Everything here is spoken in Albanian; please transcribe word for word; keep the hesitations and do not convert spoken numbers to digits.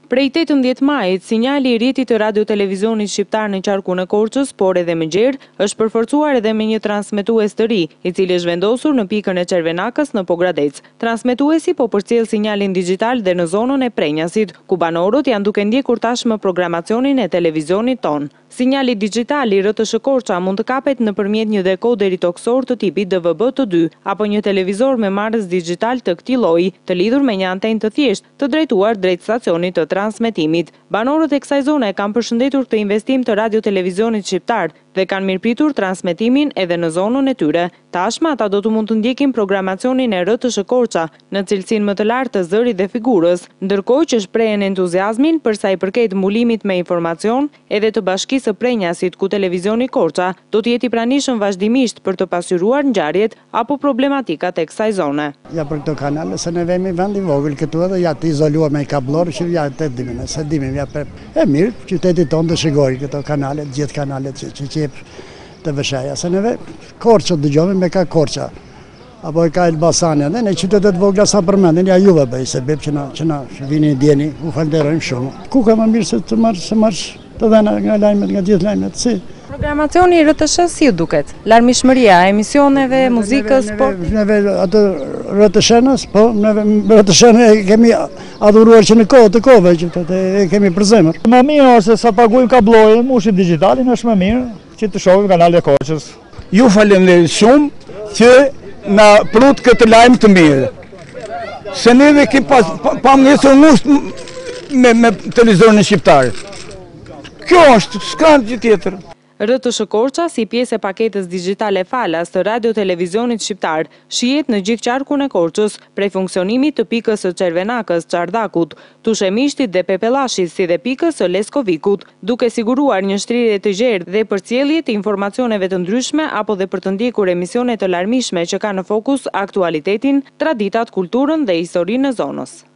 Prej tetëmbëdhjetë majit, sinjali i rrjetit të radio-televizionit shqiptar në qarkun e Korçës, por edhe më gjerë, është përforcuar edhe me një transmetues të ri, i cili është vendosur në pikën e Çervenakës në Pogradec. Transmetuesi po përcjell sinjalin digjital dhe në zonën e Prenjasit, ku banorët janë duke ndjekur tashmë programacionin e televizionit ton. Sinjali digjital i R T S Korça mund të kapet nëpërmjet një dekoderi toksor të tipit D V B T dy apo një televizor me marrës digjital të këtij lloji, të lidhur me një antenë të thjeshtë, të drejtuar drejt stacionit të transmetimit. Banorët e kësaj zone kanë përshëndetur këtë investim të radio-televizionit shqiptar dhe kanë mirëpritur transmetimin edhe në zonën e tyre. Tashmë ata do të mund të ndjekin programacionin e R T S Korça në cilësinë më të lartë të zërit dhe figurës, ndërkohë që shprehen entuziazmin për sa i përket mbulimit me informacion edhe të Bashkisë së Prenjasit, ku televizioni Korça do të jetë i pranishëm vazhdimisht për të pasqyruar ngjarjet apo problematikat e kësaj zone. Ja për këto kanale, se ne vemi vend i vogël këtu edhe ja të izoluar me kablor që ja të dimin, se dimin ja për e mirë, qytetit tonë të shigojë këto kanale, gjithë kanalet që që qep të vëshaja, se neve Korça dëgjojmë me ka Korça, apo e ka Elbasani, dhe ne qytetet vogla sa përmendin, ja juve bëj, se bep që na, që na vini djeni, u falderojmë shumë. Ku ka më mirë se të marrë, se marrë të dhena nga lajmet, nga gjithë lajmet, si? Programacioni i R T S si ju duket? Larmishmëria, emisioneve, muzikës, po? Neve atë R T S-nës, po, neve R T S-në e kemi adhuruar që në kohë të kohëve, që të e kemi për zemër. Më mirë ose sa paguajmë kablojën, mushim digitalin është më mirë që të shohim kanalet e Korçës. Ju falenderoj shumë që na prut këtë lajm të mirë. Se neve ki pas pa ngjesur ngusht me me televizorin shqiptar. Kjo është, s'ka gjë tjetër. R T S Korça, si pjesë e paketës digjitale falas të radio-televizionit shqiptar, shihet në gjithë qarkun e Korçës, prej funksionimit të pikës së Çervenakës, Çardakut, Tushemishtit dhe Pepellashit, si dhe pikës së Leskovikut, duke siguruar një shtrirje të gjerë dhe përcjellje të informacioneve të ndryshme apo dhe për të ndjekur emisione të larmishme që kanë në fokus aktualitetin, traditat, kulturën dhe historinë e zonës.